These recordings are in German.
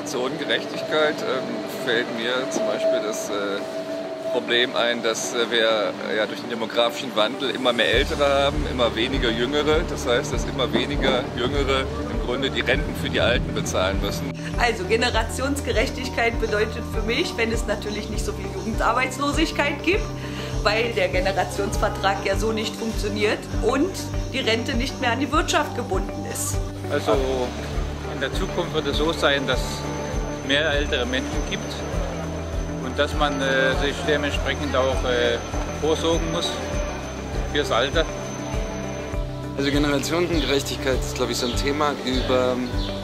Generationengerechtigkeit fällt mir zum Beispiel das Problem ein, dass wir ja durch den demografischen Wandel immer mehr Ältere haben, immer weniger Jüngere. Das heißt, dass immer weniger Jüngere im Grunde die Renten für die Alten bezahlen müssen. Also Generationsgerechtigkeit bedeutet für mich, wenn es natürlich nicht so viel Jugendarbeitslosigkeit gibt, weil der Generationsvertrag ja so nicht funktioniert und die Rente nicht mehr an die Wirtschaft gebunden ist. Also in der Zukunft wird es so sein, dass es mehr ältere Menschen gibt und dass man sich dementsprechend auch vorsorgen muss fürs Alter. Also Generationengerechtigkeit ist, glaube ich, so ein Thema, über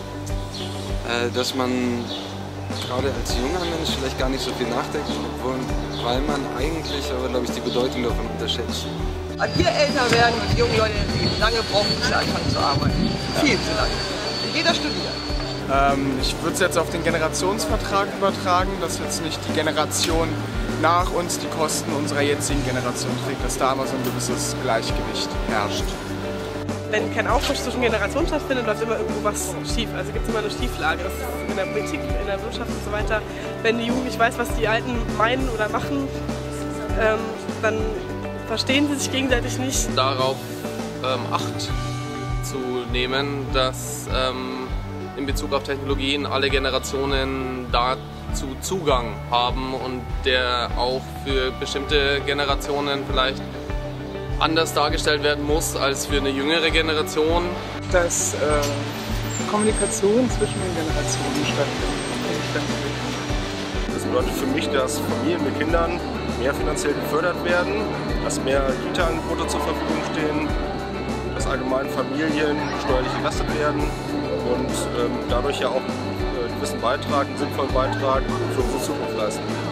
das man gerade als junger Mensch vielleicht gar nicht so viel nachdenkt, weil man eigentlich aber, glaube ich, die Bedeutung davon unterschätzt. Wir älter werden und die jungen Leute, die lange brauchen, bis sie anfangen zu arbeiten. Viel zu lange. Jeder studiert. Ich würde es jetzt auf den Generationsvertrag übertragen, dass jetzt nicht die Generation nach uns die Kosten unserer jetzigen Generation trägt, dass da aber so ein gewisses Gleichgewicht herrscht. Wenn kein Austausch zwischen Generationen stattfindet, läuft immer irgendwo was schief. Also gibt es immer eine Schieflage. Das ist in der Politik, in der Wirtschaft und so weiter. Wenn die Jugend nicht weiß, was die Alten meinen oder machen, dann verstehen sie sich gegenseitig nicht. Darauf Acht zu nehmen, dass in Bezug auf Technologien alle Generationen dazu Zugang haben und der auch für bestimmte Generationen vielleicht anders dargestellt werden muss als für eine jüngere Generation. Dass Kommunikation zwischen den Generationen stattfindet. Das bedeutet für mich, dass Familien mit Kindern mehr finanziell gefördert werden, dass mehr Kita-Angebote zur Verfügung stehen, dass allgemein Familien steuerlich entlastet werden und dadurch ja auch einen gewissen Beitrag, einen sinnvollen Beitrag für unsere Zukunft leisten.